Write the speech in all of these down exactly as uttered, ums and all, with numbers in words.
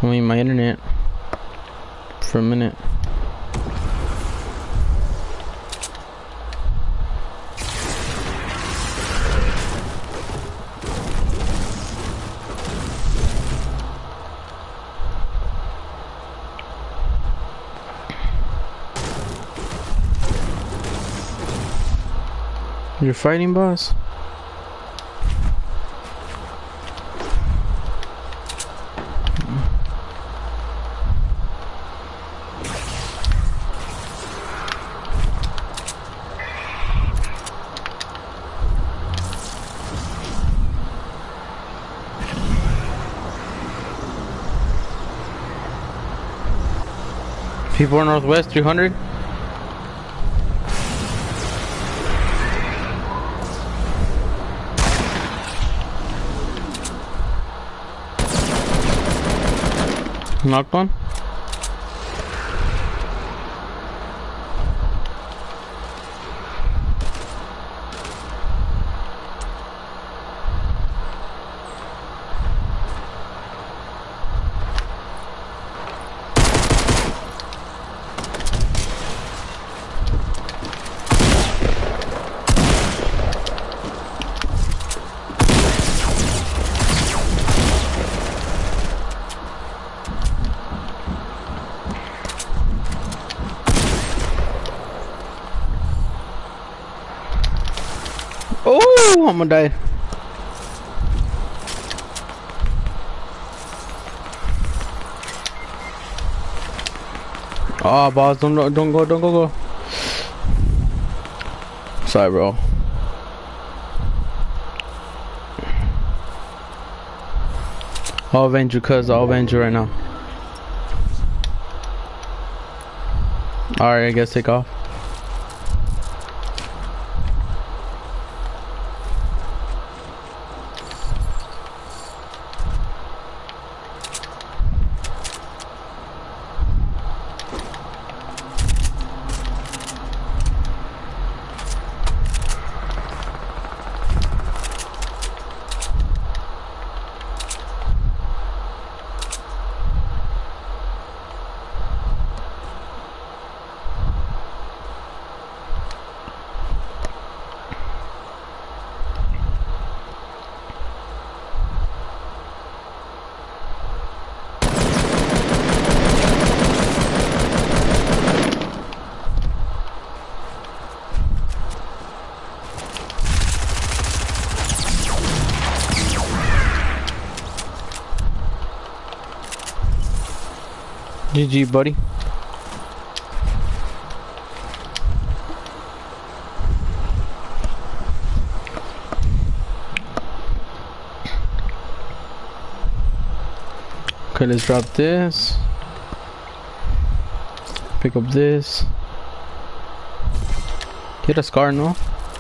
I mean, my internet. For a minute. You're fighting, boss? People in Northwest, three hundred? Knocked one? Oh, I'm gonna die. Oh, boss, don't don't go, don't go, go. Sorry, bro. I'll avenge you, cuz I'll avenge you right now. Alright, I guess take off. G G, buddy. Okay, let's drop this. Pick up this. Get a scar, no?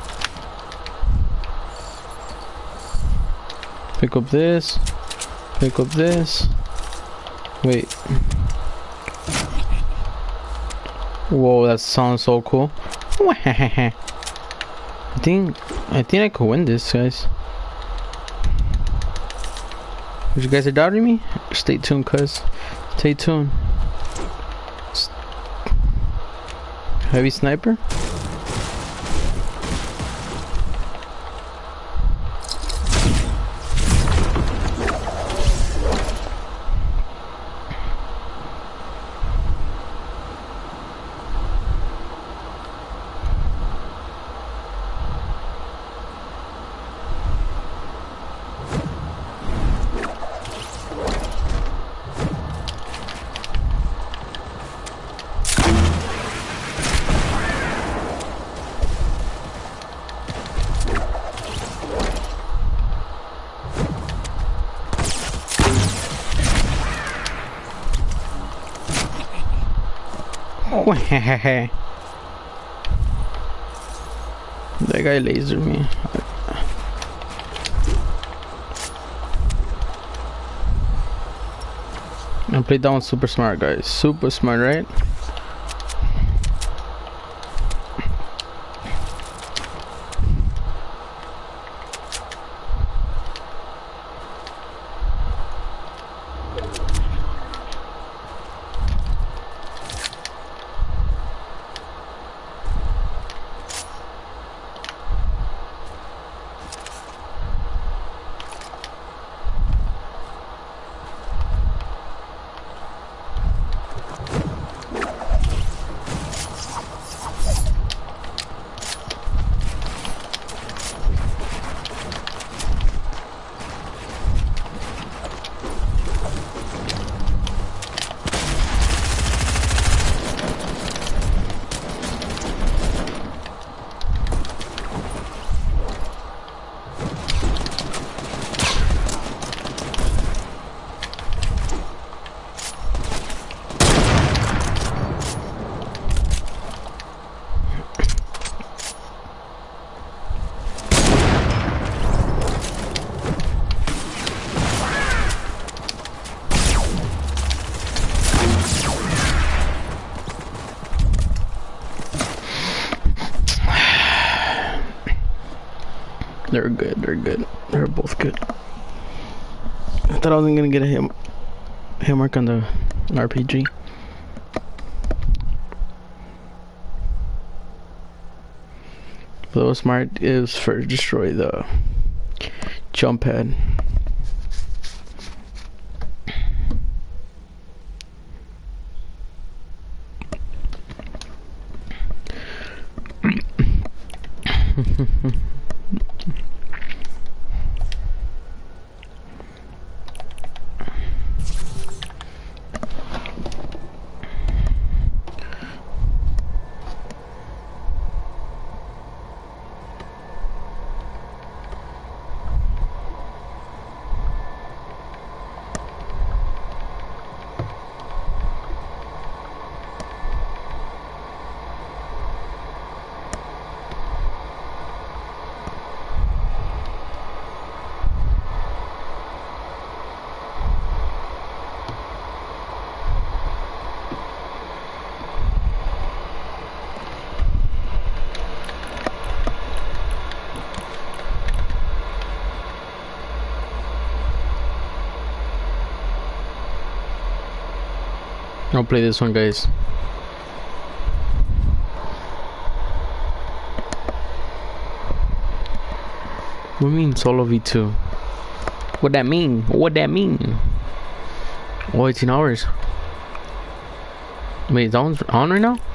Pick up this. Pick up this. Wait. Whoa, that sounds so cool. I think I think I could win this, guys. If you guys are doubting me, stay tuned, cuz. Stay tuned. Heavy sniper. That guy lasered me. I played that one super smart, guys. Super smart, right? They're good. They're good. They're both good. I thought I wasn't gonna get a hit, hit mark on the R P G. Blow smart is for destroy the jump pad. I'll play this one, guys. What do you mean solo V two? What that mean? What that mean? Oh, eighteen hours. Wait, that one's on right now?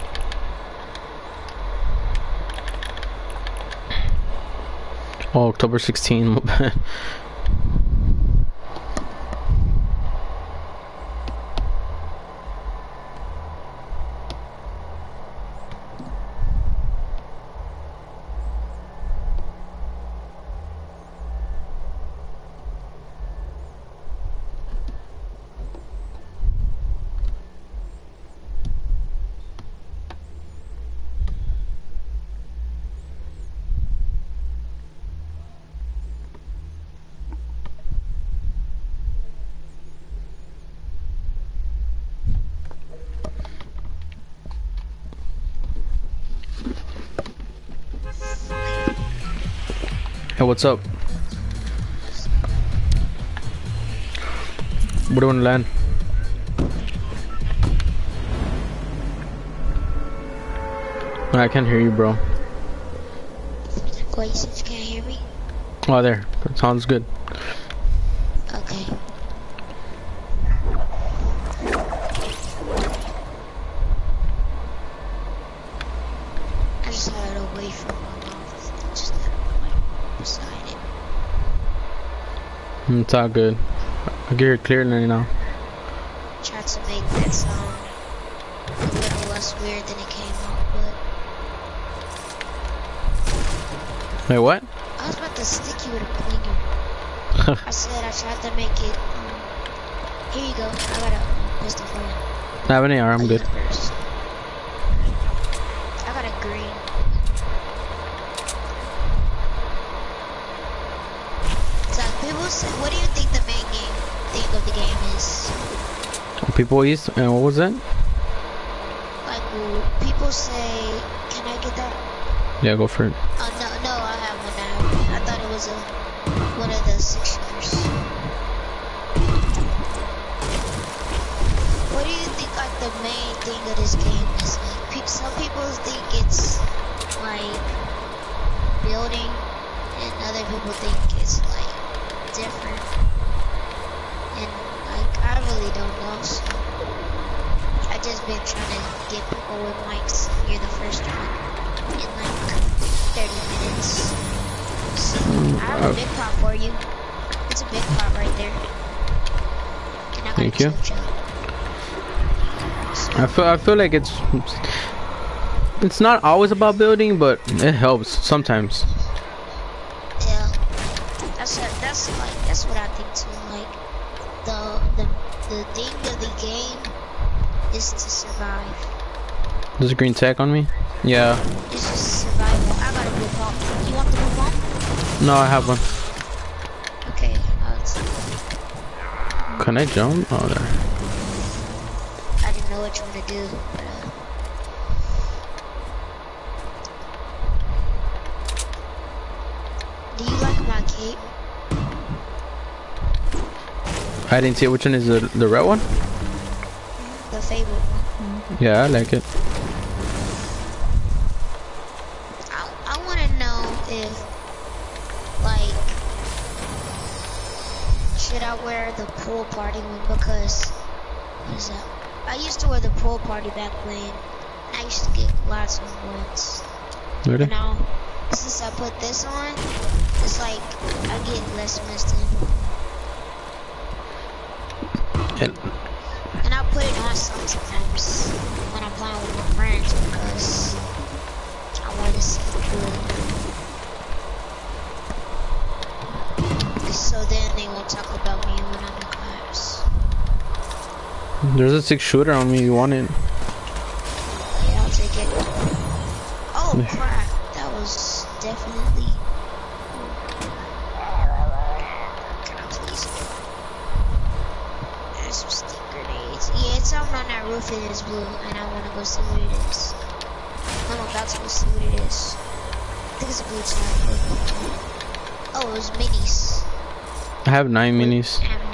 Oh, October sixteenth. Hey, what's up? Where do you want to land? I can't hear you, bro. Wait, since you can't hear me? Oh, there. That sounds good. Okay. I just had it away from my mouth. Just had it beside it. It's all good. I can hear it clearly now. Tried to make that sound a little less weird than it came out, but... Wait, what? I was about to stick you with a clinger. I said I tried to make it... Um, here you go. I got a pistol for you. I have an A R, I'm good. First. I got a green. So people say, what do you think the main game thing of the game is? People East, and what was that? Like, well, people say, can I get that? Yeah, go for it. Oh, no, no, I have one now. I thought it was a, one of the six shooters. What do you think, like, the main thing of this game is? Like, pe some people think it's, like, building, and other people think it's, like, different. And, like, I really don't know, so I just been trying to get people with mics. You're the first one in, like, thirty minutes. So, I have a big pot for you. It's a big pot right there. And I got Thank a you. chill chill. I feel I feel like it's it's not always about building, but it helps sometimes. Yeah, that's a, that's like that's what I think too. Like the the the thing of the game is to survive. There's a green tech on me. Yeah. It's just survival. I got a blue pump. You want the blue pump? No, I have one. Okay. Uh, it's, Can I jump? Oh, there. I didn't know what you want to do, but uh, do you like cape. I didn't see it. Which one is the the red one? The favorite one. Yeah, I like it. I, I want to know if, like, should I wear the pool party one? Because, what is that? I used to wear the pool party back when I used to get lots of points. Really? And now, since I put this on, it's like I get less missed in. And And I put it on sometimes when I'm playing with my friends because I want to see good. So then they won't talk about me when I'm in class. there's a six shooter on me. You want it? Yeah, I'll take it. Oh crap, that was definitely. Can I please? There's some stick grenades. Yeah, it's something on that roof. It is blue, and I want to go see what it is. I'm about to go see what it is. I think it's a blue tag. Oh, it was minis. I have nine minis. Ammo.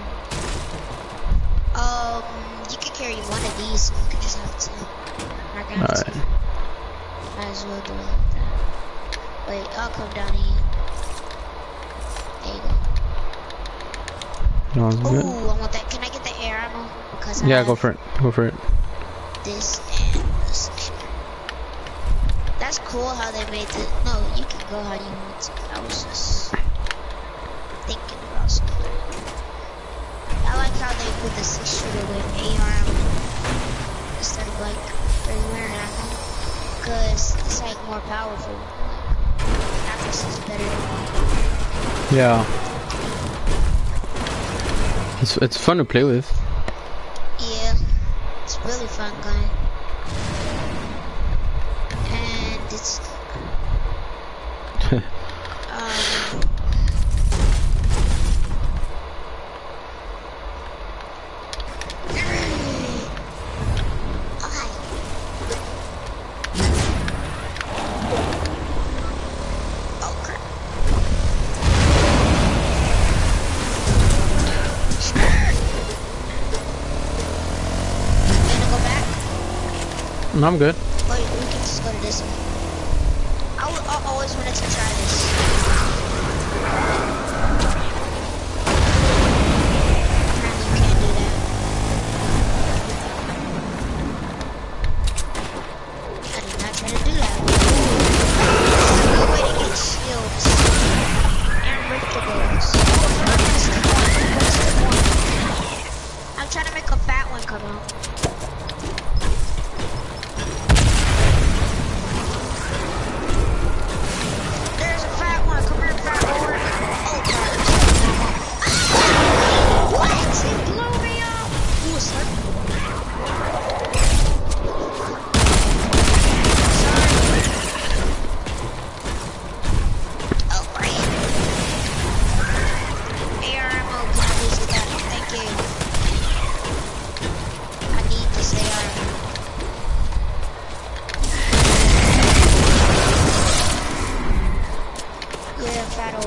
Um, you can carry one of these, so you can just have two. I'm not gonna have Alright. two. Might as well do it like that. Wait, I'll come down here. There you go. No, it's good. Ooh, I want that. Can I get the air ammo? Because I Yeah, have go for it. Go for it. this and this. That's cool how they made it. No, you can go how you want to. I was just thinking about something. I like how they put the six shooter with A R ammo instead of like regular ammo, because it's like more powerful. Like, accuracy is better. Yeah. It's it's fun to play with. Yeah, it's really fun gun. And it's um oh crap. Gonna go back? No, I'm good. Or we can just go to this one. I, w I always wanted to try this. Apparently you can't do that. I did not try to do that. It's a good way to get shields. And riftables. What's the point? What's the point? I'm trying to make a fat one come out. There's a fat one. Come here, fat boy. Oh, God. What? He blew me up. He was slurping. Sorry. Oh, great. A R ammo. Can I please get that? Thank you. I need this A R ammo. Yeah, fat old.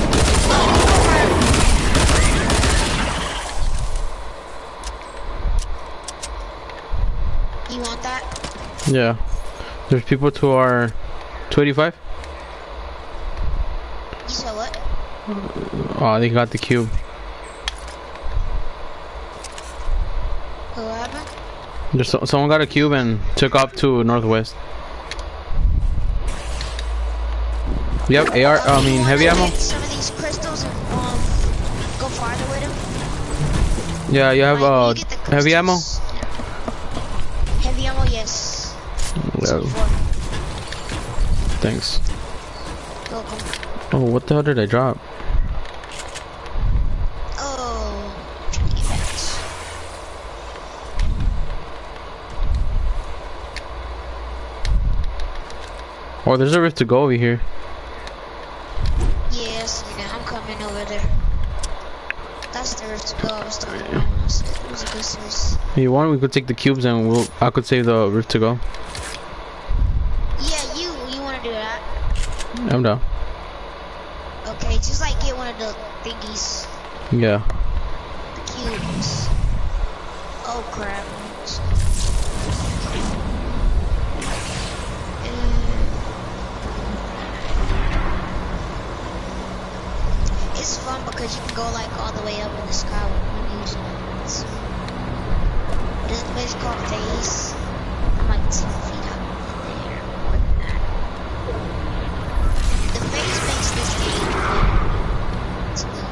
You want that? Yeah. There's people to our two eighty-five. You said what? Oh, they got the cube. What happened? There's so, someone got a cube and took off to northwest. You have A R, Oh, I you mean wanna heavy ammo? get some of these crystals and um, go farther with them? Yeah, you have Like, uh you get the heavy ammo? crystals. Heavy ammo, yes. Yeah, Before. thanks. Welcome. Oh, what the hell did I drop? Oh, I'm trying to get back. Oh, there's a rift to go over here. Yes, yeah, I'm coming over there. That's the rift to go. I was talking about when I said it was a good source. If you want, we could take the cubes and we'll. I could save the rift to go. Yeah, you, you want to do that? I'm down. Okay, just like get one of the thingies. Yeah. The cubes. Oh crap. It's fun because you can go like all the way up in the sky when you use it. This place called Phase. I'm like ten feet up there, more than that. The Phase makes this game fun to me.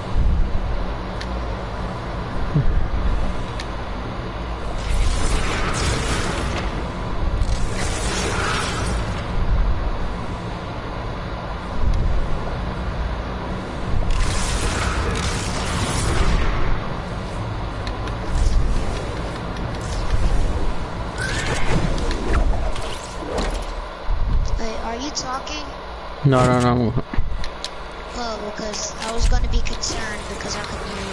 Talking? No, no, no. Oh, because I was going to be concerned because I couldn't hear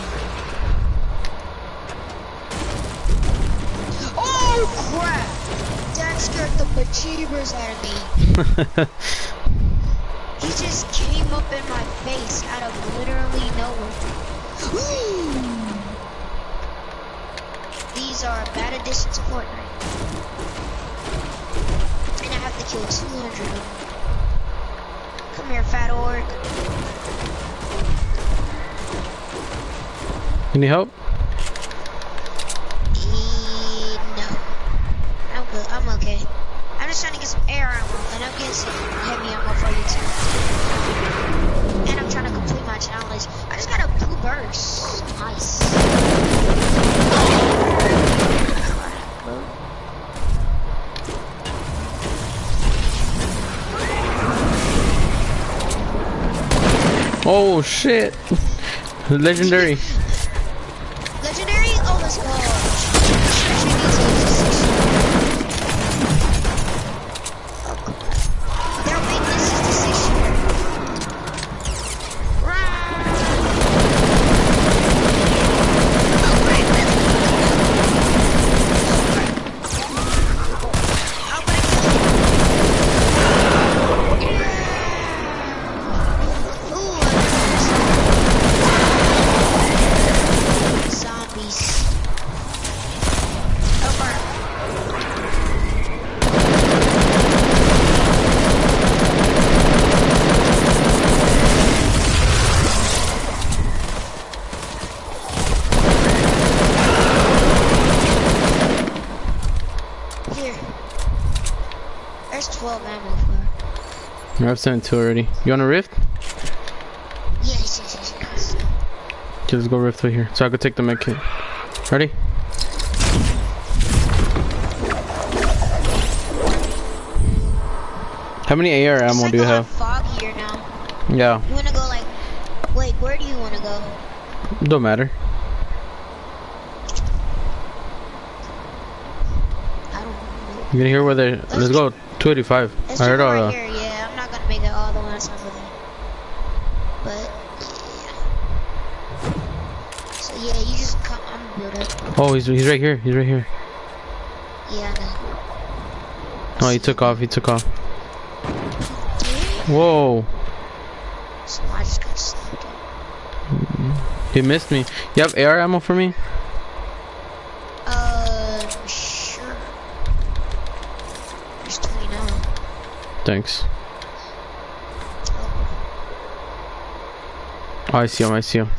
you. Oh crap! That scared the bejeebers out of me. He just came up in my face out of literally nowhere. These are a bad addition to Fortnite. And I have to kill two hundred of them. Come here, fat orc. Any help? E no. I'm good. I'm okay. I'm just trying to get some air ammo, and I'm getting some heavy ammo for you too. And I'm trying to complete my challenge. I just got a blue burst. Nice. Oh shit! Legendary. Legendary? Oh, let's go. They're big. This is the six shooter. I have seventy-two already. You want a rift? Yes, yes, yes, yes. Okay, let's go rift right here. So I could take the med kit. Ready? How many A R ammo like do you have? Foggier now. Yeah. You wanna go like? Wait, where do you wanna go? Don't matter. I don't know. You can hear where they. Let's, let's go. two eighty-five. Let's I heard right uh, here. Yeah, I'm not gonna make it all the way on top of that. But yeah. So yeah, you just come. I'm gonna build up. Oh, he's he's right here. He's right here. Yeah, I know. Oh, he took off. He took off. Whoa. So I just got stuck. He missed me. You have A R ammo for me? Uh, sure. There's twenty-nine. Thanks. Oh, I see him. I see him.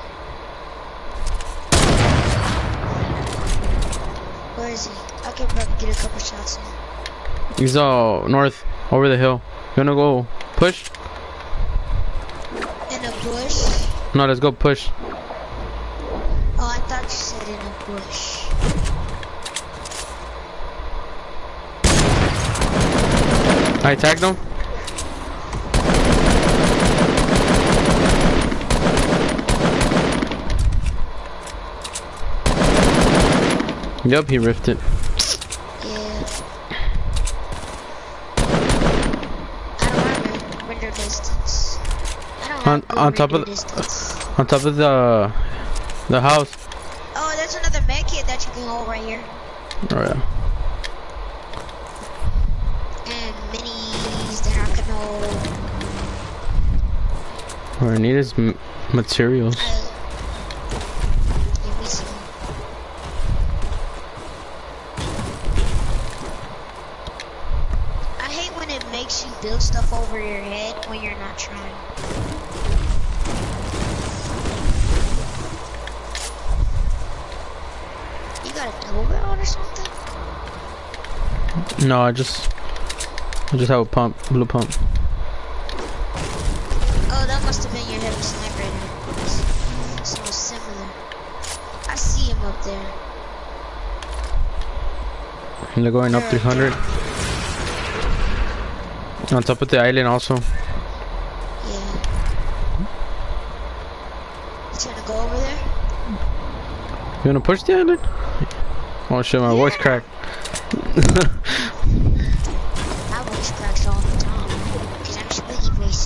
Where is he? I can probably get a couple shots in. He's uh north, over the hill. You wanna go push? In a bush? No, let's go push. Oh, I thought you said in a bush. I tagged him. Yep, he riffed it. Yeah. I don't have render distance. I don't On have on top of distance. on top of the the house. Oh, there's another med kit that you can hold right here. Oh yeah. And minis that I can hold. What I need is m materials. I, give me some. I hate when it makes you build stuff over your head when you're not trying. You got a double barrel or something? No, I just, I just have a pump, blue pump. Oh, that must have been your heavy sniper then. So similar. I see him up there. And they're going up three hundred. On top of the island also. Yeah. He's gonna go over there? You wanna push the island? Oh shit, my Yeah. voice cracked. My voice cracks all the time. Because I'm Spooky Voice.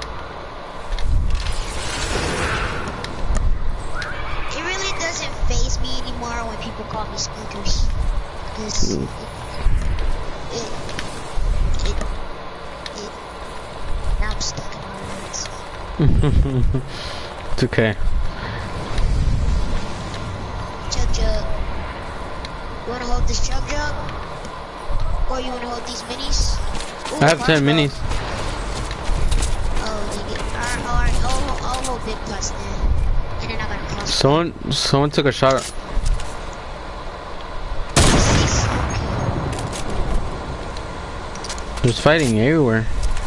It really doesn't faze me anymore when people call me Spookers. Because it, it, it, it, now I'm stuck in my words. It's okay. Chug jug. You wanna hold this chug jug? Or you wanna hold these minis? Ooh, I have ten crossbow. minis. Oh, they get, alright, alright, I'll, hold- I'll hold big plus then. And then I got a crossbow. Someone, someone took a shot. There's fighting everywhere.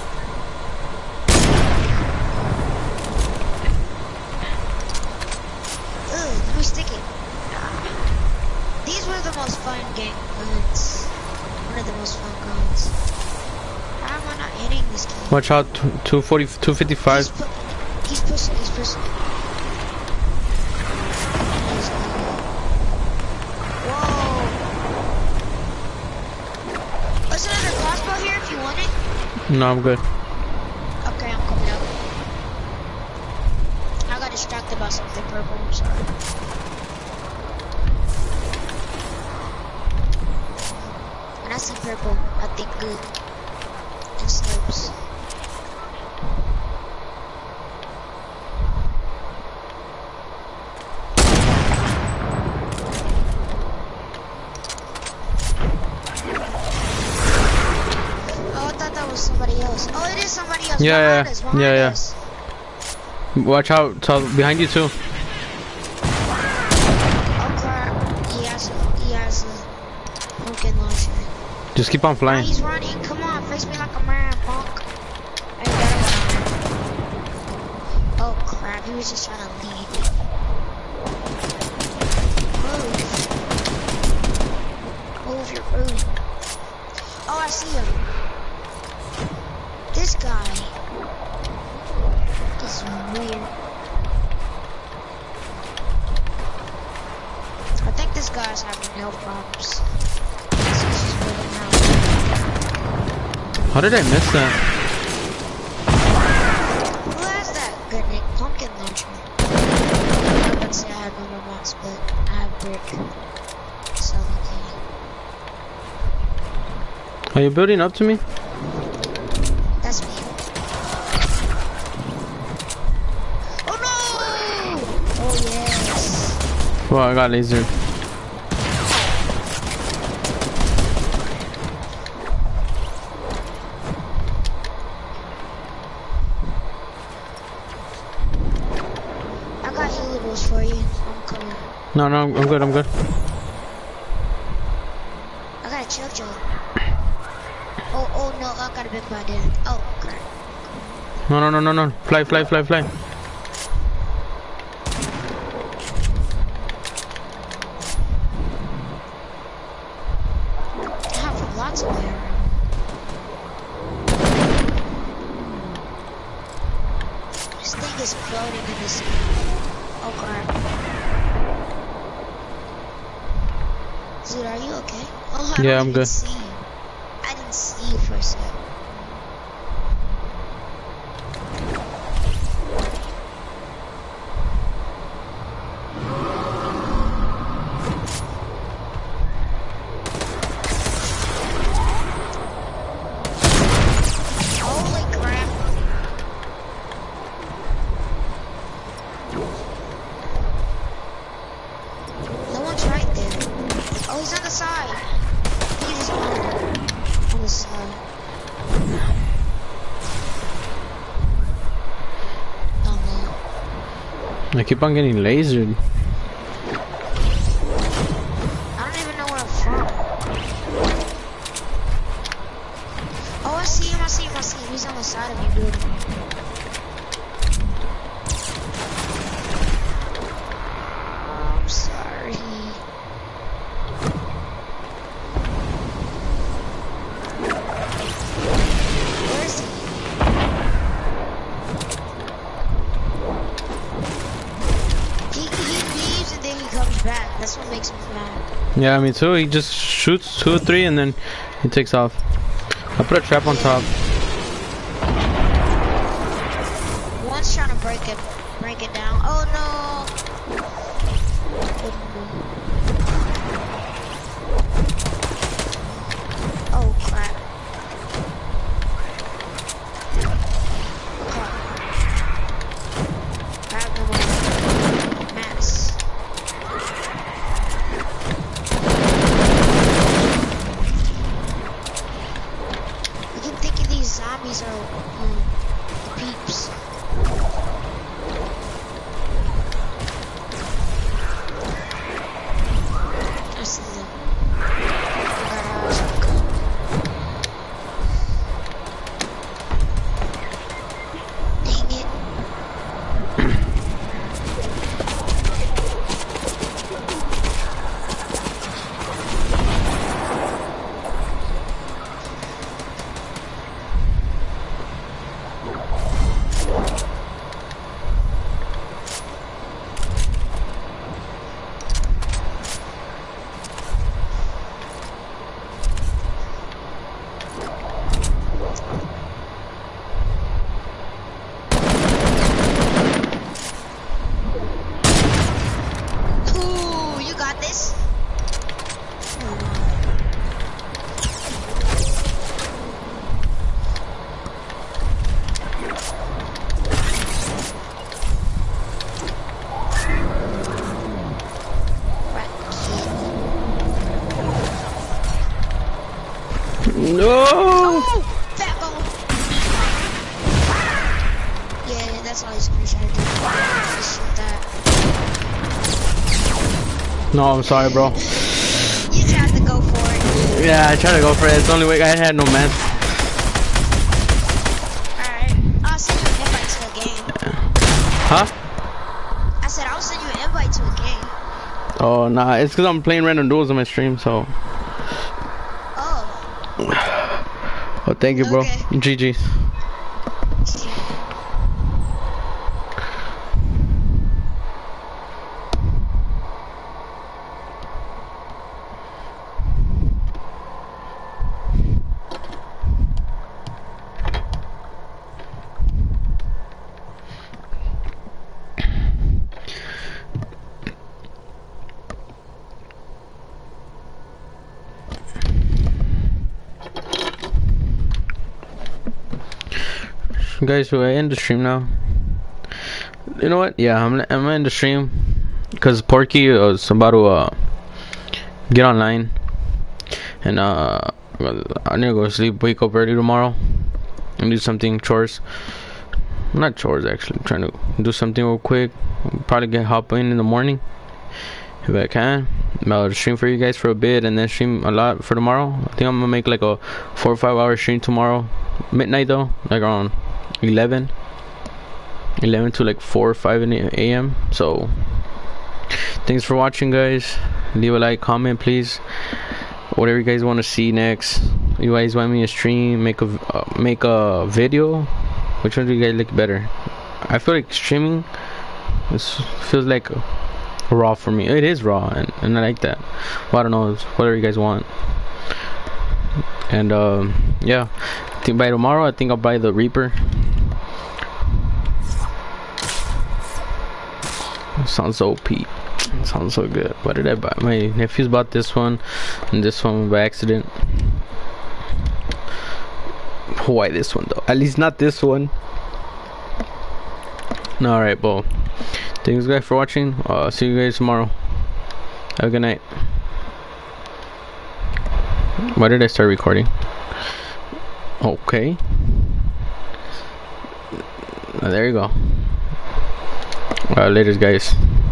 Ugh, let me stick it. These were the most fun game guns. One of the most fun guns. How am I not hitting this kid? Watch out, two forty, two fifty-five. He's, pu he's pushing, he's pushing. He's, uh, whoa. There's another crossbow here if you want it. No, I'm good. Okay, I'm coming up. I got distracted by something purple, I'm sorry. When I see purple, I think good. And snipes. Oh, I thought that was somebody else. Oh, it is somebody else. Yeah, behind yeah, us, behind yeah, yeah. us. Watch out, so behind you too. Oh crap. He has a, he has a pumpkin launcher. Just keep on Now flying. he's running. Come on, face me like a man, punk. I got him. Oh crap, he was just trying to lead. Move. Move your move. Oh, I see him. This guy is weird. I think this guy's having health problems. He's just moving around. How did I miss that? Who has that good nick pumpkin launcher? I was about to say I had normal box, but I have brick. So okay. Are you building up to me? That's me. Oh no! Oh yes. Well, I got laser. I got healables for you. I'm coming. No, no, I'm good, I'm good. I got a chug jug. Oh, oh no, I got a big body there. Oh, crap. No, no, no, no, no. Fly, fly, fly, fly. I have lots of arrow. This thing is floating in the sea. Oh crap. Dude, are you okay? Oh, I Yeah, don't I'm even good. see you. I didn't see you for a second. Holy crap. he's on the side. He's on the side. Oh no. I keep on getting lasered. I don't even know where I'm from. Oh, I see him, I see him, I see him. He's on the side of me building. I'm sorry. Where is he? He, he leaves and then he comes back. That's what makes me mad. Yeah, me too. He just shoots two or three and then he takes off. I put a trap on top. One's trying to break it, break it down. Oh no! Oh crap! Grab them all. Mass. I keep thinking these zombies are um, the peeps. I see them. I got eyes on them. Dang it. Ooh, you got this. No! Oh, fat bone. Yeah, that's all he's gonna try to do. Just shoot that. No, I'm sorry, bro. You just have to go for it. Yeah, I tried to go for it. It's the only way I had no man. Alright, I'll send you an invite to a game. Huh? I said I'll send you an invite to a game. Oh, nah. It's because I'm playing random duels on my stream, so. Oh. Oh, thank you, bro. Okay. G G's. Guys, who I end the stream now. You know what? Yeah, I'm I'm in the stream because Porky was about to uh, get online, and uh, I need to go to sleep. Wake up early tomorrow and do something chores. Not chores actually. I'm trying to do something real quick. Probably get hop in in the morning if I can. I'll stream for you guys for a bit and then stream a lot for tomorrow. I think I'm gonna make like a four or five hour stream tomorrow, midnight though, like around eleven to like four or five a m So thanks for watching, guys. Leave a like, comment please, whatever you guys want to see next. You guys want me to stream, make a uh, make a video? Which one do you guys like better? I feel like streaming this feels like raw for me. It is raw, and, and I like that. Well, I don't know, it's whatever you guys want. And um yeah, I think by tomorrow I think I'll buy the Reaper. Sounds so O P. Sounds so good. What did I buy? My nephews bought this one and this one by accident. Why this one though? At least not this one. Alright, well, thanks guys for watching. Uh see you guys tomorrow. Have a good night. Why did I start recording? Okay. Uh, there you go. Uh, later, guys.